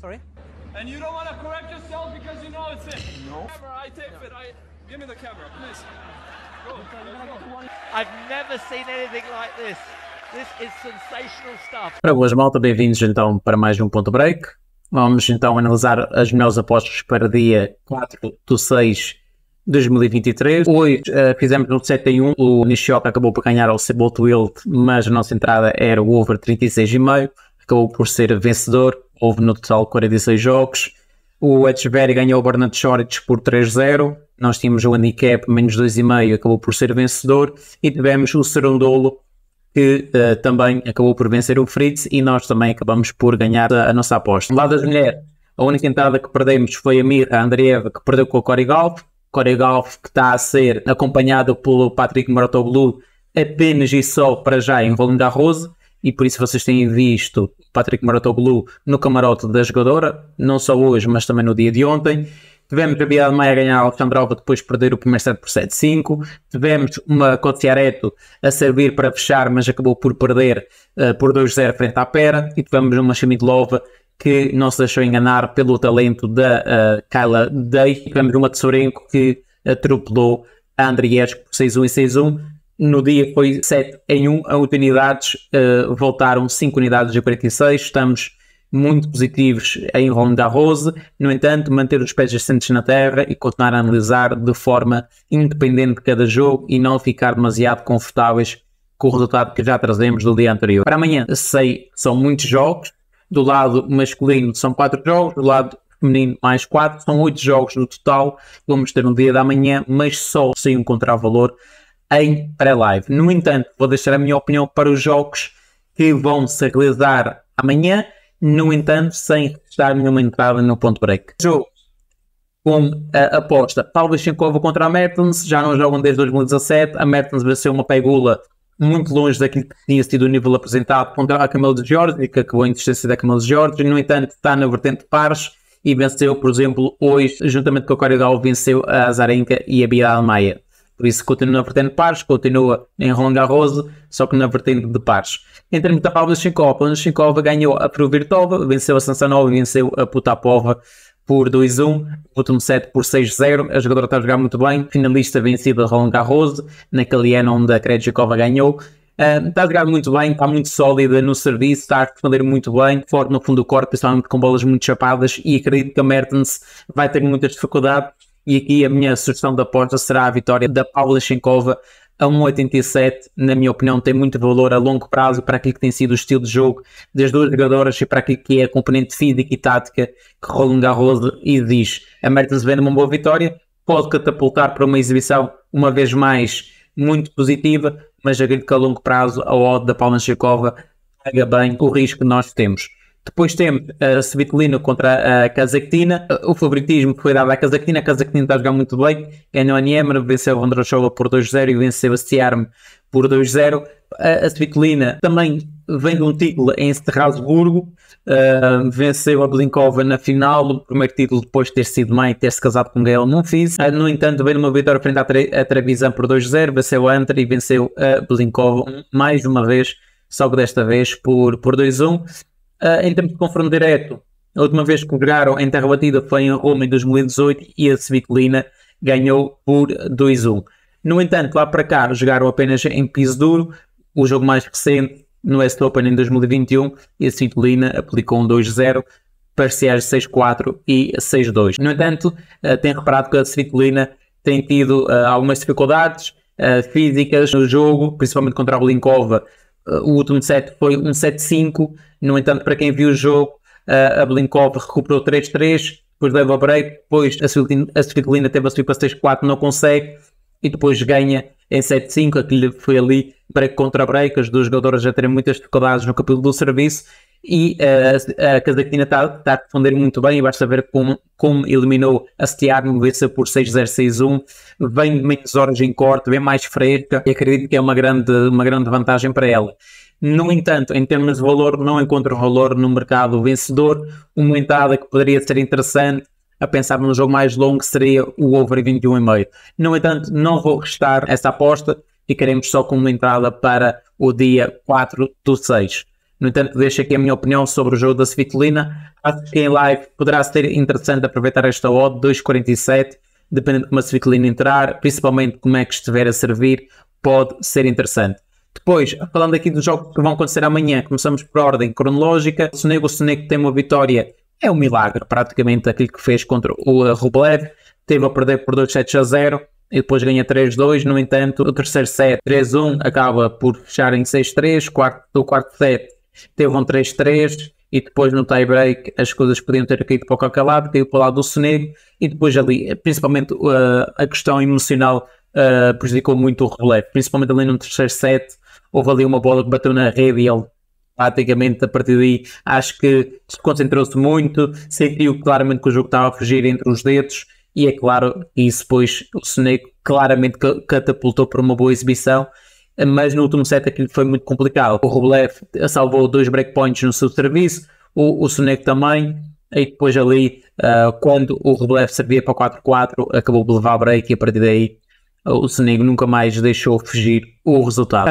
Sorry? And you don't want to correct yourself because you know it's it. No. Camera, I take it. Give me the camera, please. Go. I've never seen anything like this. This is sensational stuff. Para boas, malta, bem-vindos então para mais um Ponto Break. Vamos então analisar as melhores apostas para dia 4/6/2023. Hoje fizemos um 7-1, o Nishioka acabou por ganhar ao Cebolt Wild, mas a nossa entrada era o over 36,5, acabou por ser vencedor, houve no total 46 jogos. O Etcheverry ganhou o Bernard Shorich por 3-0, nós tínhamos o handicap menos 2,5, acabou por ser vencedor, e tivemos o Serundolo, que também acabou por vencer o Fritz, e nós também acabamos por ganhar a nossa aposta. Do lado das mulheres, a única entrada que perdemos foi a Mirra Andreeva, que perdeu com a Cory Gauff. Cory Gauff, que está a ser acompanhado pelo Patrick Mouratoglou apenas e só para já em Roland Garros, e por isso vocês têm visto Patrick Mouratoglou no camarote da jogadora, não só hoje, mas também no dia de ontem. Tivemos a Bia de Maia a ganhar a Alexandrova depois de perder o primeiro set por 7-5. Tivemos uma Kociareto a servir para fechar, mas acabou por perder por 2-0 frente à Pera. E tivemos uma Shamidlova que não se deixou enganar pelo talento da Kayla Day. E tivemos uma Tesourenko que atropelou a Andriescu por 6-1 e 6-1. No dia foi 7-1, a unidades voltaram 5 unidades a 46. Estamos muito positivos em Roland Garros. No entanto, manter os pés assentes na terra e continuar a analisar de forma independente de cada jogo e não ficar demasiado confortáveis com o resultado que já trazemos do dia anterior. Para amanhã, sei que são muitos jogos. Do lado masculino são 4 jogos, do lado feminino mais 4, são 8 jogos no total. Vamos ter no dia da manhã, mas só sem encontrar valor em pré-live. No entanto, vou deixar a minha opinião para os jogos que vão se realizar amanhã. No entanto, sem estar nenhuma entrada no Ponto Break. Jogo com a aposta Pavlyuchenkova contra a Mertens, já não jogam desde 2017. A Mertens venceu uma pegula muito longe daquilo que tinha sido o nível apresentado contra a Camila de Giorgi, que acabou em distância da Camila de Giorgi. No entanto, está na vertente de pares e venceu, por exemplo, hoje, juntamente com a Cory Gauff, venceu a Azarenka e a Bia de Maia. Por isso continua na vertente de pares, continua em Roland Garros, só que na vertente de pares. Em termos da Pavlyuchenkova, a Pavlyuchenkova ganhou a Fruvirtova, venceu a Samsonova e venceu a Potapova por 2-1, o último set por 6-0. A jogadora está a jogar muito bem, finalista vencida de Roland Garros, naquele ano onde a Krejcikova ganhou. Está a jogar muito bem, está muito sólida no serviço, está a responder muito bem, forte no fundo do corpo, principalmente com bolas muito chapadas, e acredito que a Mertens vai ter muitas dificuldades. E aqui a minha sugestão de aposta será a vitória da Pavlyuchenkova a 1,87. Na minha opinião, tem muito valor a longo prazo para aquilo que tem sido o estilo de jogo das duas jogadoras e para aquilo que é a componente física e tática que Roland Garros exige. A Mertens vem numa boa vitória, pode catapultar para uma exibição uma vez mais muito positiva, mas acredito que a longo prazo a odd da Pavlyuchenkova paga bem o risco que nós temos. Depois temos a Svitolina contra a Kazakhtina. O favoritismo foi dado à Kazakhtina. A Kazakhtina está a jogar muito bem. Ganhou a Niemer, venceu a Vondrousova por 2-0 e venceu a Stiarm por 2-0. A Svitolina também vem de um título em Strasburgo. Venceu a Blinkova na final. O primeiro título depois de ter sido mãe e ter-se casado com Gael Monfils. No entanto, veio numa vitória frente à Trevisan por 2-0. Venceu a Antra e venceu a Blinkova mais uma vez, só que desta vez por 2-1. Em termos de confronto direto, a última vez que jogaram em terra batida foi em Roma em 2018 e a Svitolina ganhou por 2-1. No entanto, lá para cá jogaram apenas em piso duro, o jogo mais recente no West Open em 2021, e a Svitolina aplicou um 2-0, parciais 6-4 e 6-2. No entanto, tem reparado que a Svitolina tem tido algumas dificuldades físicas no jogo, principalmente contra a Blinkova. O último set foi um 7-5. No entanto, para quem viu o jogo, a Blinkova recuperou 3-3, depois leva a break, depois a Svitolina teve a subir para 6-4, não consegue, e depois ganha em 7-5. Aquilo foi ali break contra break, as duas jogadoras já terem muitas dificuldades no capítulo do serviço, e a Kazakhtina está a responder muito bem, e basta ver como eliminou a Stiarm, venceu por 6-0, 6-1, vem de menos horas em corte, vem mais fresca, e acredito que é uma grande vantagem para ela. No entanto, em termos de valor, não encontro valor no mercado vencedor. Uma entrada que poderia ser interessante, a pensar num jogo mais longo, seria o over 21,5. No entanto, não vou restar essa aposta, ficaremos só com uma entrada para o dia 4/6. No entanto, deixo aqui a minha opinião sobre o jogo da Svitolina. Acho que em live poderá ser interessante aproveitar esta odd, 2,47, dependendo de como a Svitolina entrar, principalmente como é que estiver a servir, pode ser interessante. Depois, falando aqui dos jogos que vão acontecer amanhã, começamos por ordem cronológica. O Sonego tem uma vitória, é um milagre, praticamente aquilo que fez contra o Rublev. Teve a perder por 2-7-0 e depois ganha 3-2. No entanto, o terceiro set, 3-1, acaba por fechar em 6-3. O quarto set teve um 3-3 e depois no tie-break as coisas podiam ter caído para o qualquer lado, caiu para o lado do Sonego e depois ali, principalmente a questão emocional prejudicou muito o Rublev, principalmente ali no terceiro set. Houve ali uma bola que bateu na rede e ele praticamente a partir daí acho que se concentrou-se muito, sentiu claramente que o jogo estava a fugir entre os dedos e é claro que isso depois o Sonego claramente catapultou para uma boa exibição, mas no último set aquilo foi muito complicado. O Rublev salvou 2 breakpoints no seu serviço, o Sonego também, e depois ali quando o Rublev servia para 4-4 acabou de levar break e a partir daí o Sonego nunca mais deixou fugir o resultado.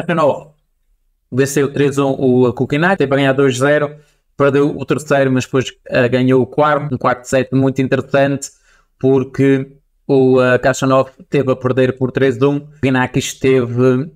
Venceu 3-1 o Kukinai, teve a ganhar 2-0, perdeu o terceiro, mas depois ganhou o quarto, um quarto set muito interessante, porque o Khachanov teve a perder por 3-1, o Ginakis teve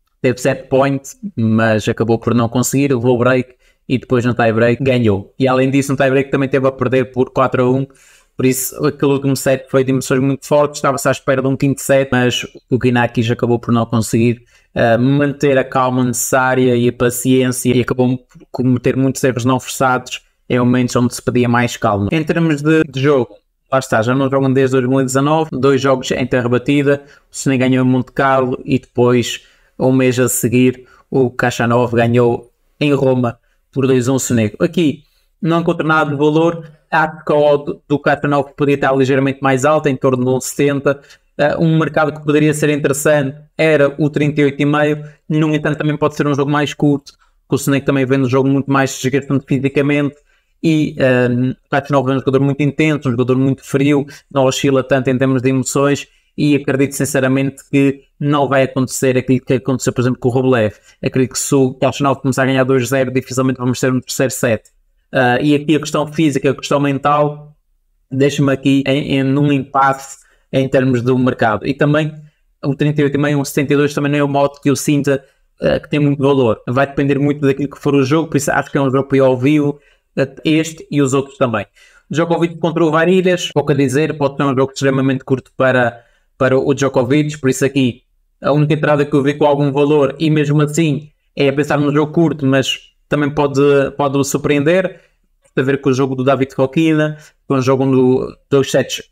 7 points, mas acabou por não conseguir, levou o break e depois no tie-break ganhou. E além disso, no tie-break também teve a perder por 4-1, por isso aquele último set foi de emoções muito fortes, estava-se à espera de um quinto set, mas o Ginakis acabou por não conseguir manter a calma necessária e a paciência e acabou por cometer muitos erros não forçados em momentos onde se pedia mais calma. Em termos de jogo, lá está, já não jogam desde 2019, 2 jogos em terra batida, o Sonego ganhou em Monte Carlo e depois, um mês a seguir, o Khachanov ganhou em Roma por 2-1 Sonego. Aqui não encontro nada de valor, acho que a odd do Khachanov poderia estar ligeiramente mais alta, em torno de 1,70. Um mercado que poderia ser interessante era o 38,5, no entanto também pode ser um jogo mais curto, porque o Sonego também vem um jogo muito mais desgastante fisicamente e o Khachanov é um jogador muito intenso, um jogador muito frio, não oscila tanto em termos de emoções e acredito sinceramente que não vai acontecer aquilo que aconteceu, por exemplo, com o Rublev. Acredito que se o Khachanov começar a ganhar 2-0, dificilmente vamos ter um terceiro set. E aqui a questão física, a questão mental, deixa-me aqui num impasse em termos do mercado. E também o 38,5, um 72 também não é um modo que eu sinta que tem muito valor. Vai depender muito daquilo que for o jogo, por isso acho que é um jogo para ir ao vivo, este e os outros também. Djokovic contra o Varilhas, pouco a dizer, pode ser um jogo extremamente curto para o Djokovic, por isso aqui a única entrada que eu vi com algum valor, e mesmo assim é a pensar num jogo curto, mas também pode surpreender, a ver com o jogo do David Fokina, com o jogo do 2 sets,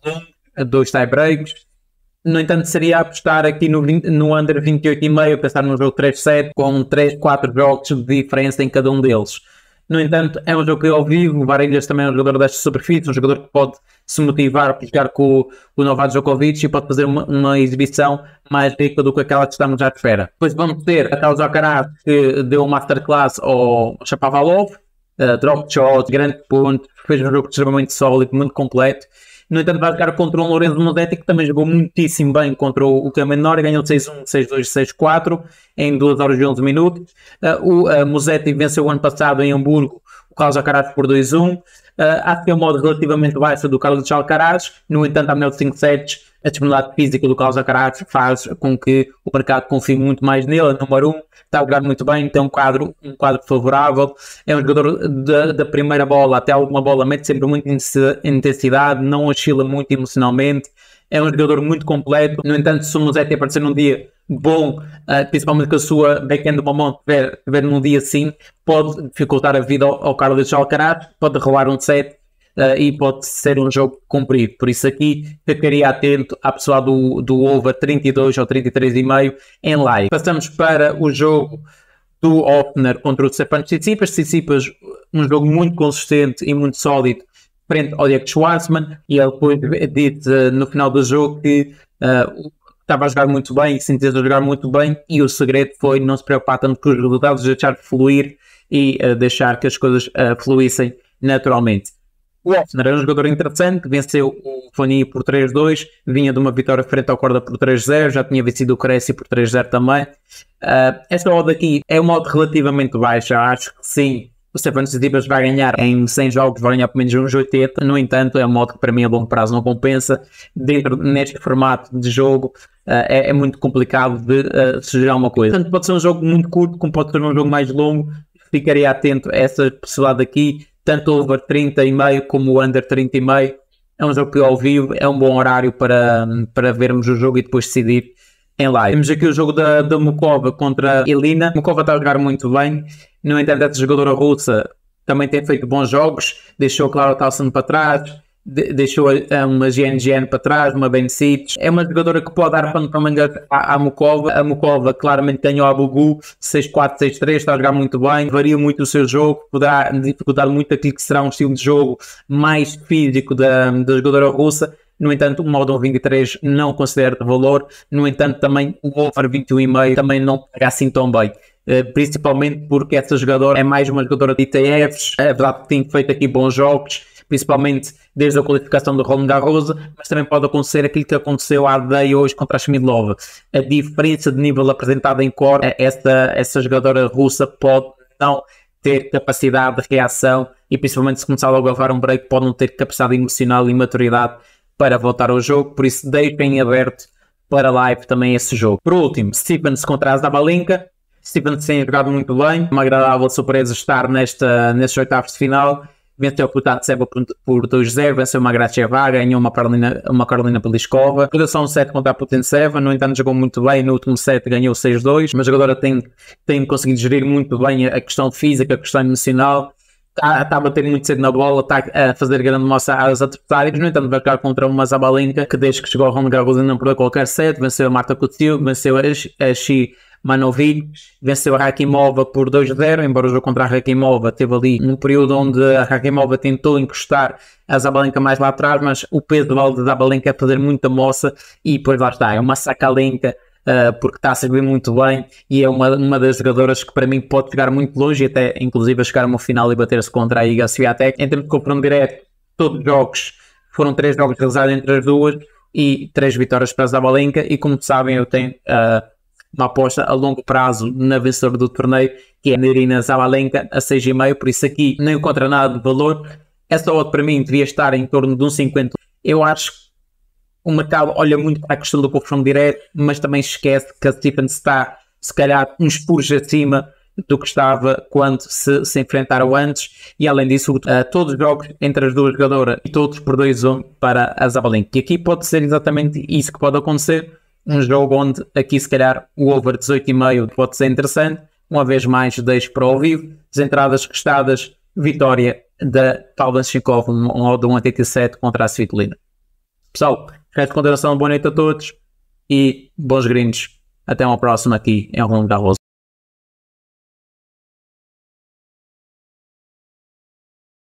2 tie-breaks. No entanto, seria apostar aqui no under 28,5, pensar num jogo 3-7, com 3-4 jogos de diferença em cada um deles. No entanto, é um jogo que ao vivo, o Varilhas também é um jogador desta superfície, um jogador que pode se motivar para jogar com o Novak Djokovic e pode fazer uma exibição mais rica do que aquela que estamos à espera. Depois vamos ter a Carlos Alcaraz, que deu uma masterclass ao Shapovalov, drop shot, grande ponto, fez um jogo extremamente sólido, muito completo. No entanto, vai jogar contra um Lorenzo Musetti que também jogou muitíssimo bem contra o Kamenor, ganhou 6-1, 6-2, 6-4 em 2 horas e 11 minutos. O Musetti venceu o ano passado em Hamburgo o Carlos Alcaraz por 2-1. Acho que é um modo relativamente baixo do Carlos Alcaraz, no entanto, a melhor de 5 sets, a disponibilidade física do Carlos Alcaraz faz com que o mercado confie muito mais nele. É número 1, está a jogar muito bem, tem um quadro favorável, é um jogador da primeira bola até a última bola, mete sempre muita intensidade, não oscila muito emocionalmente, é um jogador muito completo. No entanto, se o Musetti aparecer num dia bom, principalmente com a sua backhand do momento tiver num dia assim, pode dificultar a vida ao Carlos Alcaraz, pode roubar um set e pode ser um jogo comprido. Por isso aqui ficaria atento à pessoa do over 32 ou 33,5 em live. Passamos para o jogo do Opner contra o Stefanos Tsitsipas, um jogo muito consistente e muito sólido frente ao Diego Schwartzman, e ele depois disse no final do jogo que estava a jogar muito bem, sentia-se a jogar muito bem, e o segredo foi não se preocupar tanto com os resultados, deixar fluir e deixar que as coisas fluíssem naturalmente. O Offner era um jogador interessante, venceu o Fani por 3-2, vinha de uma vitória frente ao Corda por 3-0, já tinha vencido o Cresci por 3-0 também. Esta odd aqui é uma odd relativamente baixa, acho que sim. O Stefanos Tsitsipas vai ganhar em 100 jogos, vai ganhar pelo menos uns 80. No entanto, é uma odd que para mim a longo prazo não compensa. Neste formato de jogo é muito complicado de sugerir alguma coisa. Portanto, pode ser um jogo muito curto, como pode ser um jogo mais longo. Ficaria atento a essa possibilidade aqui, tanto over 30,5 como under 30,5. É um jogo que ao vivo, é um bom horário para vermos o jogo e depois decidir em live. Temos aqui o jogo da Muchova contra a Elina. A Muchova está a jogar muito bem. No entanto, essa jogadora russa também tem feito bons jogos. Deixou a Clara Tauson para trás, deixou uma GNGN para trás, uma Bencic. É uma jogadora que pode dar pano para manga à Muchova. A Muchova claramente ganhou a Bugu 6-4, 6-3, está a jogar muito bem, varia muito o seu jogo, poderá dificultar muito aquilo que será um estilo de jogo mais físico da jogadora russa. No entanto, o modo 23 não considero de valor. No entanto, também o over 21,5 também não pega assim tão bem. Principalmente porque essa jogadora é mais uma jogadora de ITFs. É verdade que tem feito aqui bons jogos, principalmente desde a qualificação do Roland Garros, mas também pode acontecer aquilo que aconteceu à Day hoje contra a Schmidlova. A diferença de nível apresentado em core, essa jogadora russa pode não ter capacidade de reação e principalmente se começar logo a levar um break pode não ter capacidade emocional e maturidade para voltar ao jogo, por isso deixem aberto para live também esse jogo. Por último, Stephens contra a Zabalenka. Stephens tem jogado muito bem, uma agradável surpresa estar nestes oitavos de final. Venceu o Putintseva por 2-0, venceu uma Gracheva, ganhou uma Karolina Pliskova. Produção 7 contra a Putintseva, no entanto jogou muito bem, no último set ganhou 6-2, mas agora tem conseguido gerir muito bem a questão física, a questão emocional. Está a bater muito cedo na bola, está a fazer grande moça aos adversários. No entanto vai jogar contra uma Zabalenka que desde que chegou ao Roland Garros não perdeu qualquer set, venceu a Marta Kutil, venceu a Shi Manovic, venceu a Rakimova por 2-0, embora o jogo contra a Rakimova teve ali um período onde a Rakimova tentou encostar a Zabalenka mais lá atrás, mas o peso de bola da Zabalenka é fazer muita moça e depois lá está, é uma Sacalenka porque está a servir muito bem e é uma das jogadoras que para mim pode chegar muito longe e até inclusive a chegar a uma final e bater-se contra a Iga Swiatek. Em termos de confronto direto, todos os jogos, foram 3 jogos realizados entre as duas e 3 vitórias para a Zabalenka e como sabem eu tenho uma aposta a longo prazo na vencedora do torneio, que é a Irina Zabalenka a 6,5, por isso aqui nem contra nada de valor. Essa odd para mim devia estar em torno de 1,50. Eu acho que o mercado olha muito para a questão do confronto direto, mas também esquece que a Stephens está se calhar uns puros acima do que estava quando se enfrentaram antes, e além disso todos os jogos entre as duas jogadoras e todos por 2-1 para a Zabalenka, e aqui pode ser exatamente isso que pode acontecer. Um jogo onde aqui se calhar o over 18,5 pode ser interessante. Uma vez mais deixo para o vivo. As entradas restadas, vitória da Pavlyuchenkova de 1,87 contra a Svitolina. Pessoal, resto de consideração, boa noite a todos e bons gringos. Até uma próxima aqui em Roland Garros.